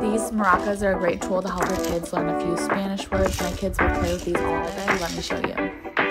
These maracas are a great tool to help your kids learn a few Spanish words. My kids will play with these all day. Let me show you.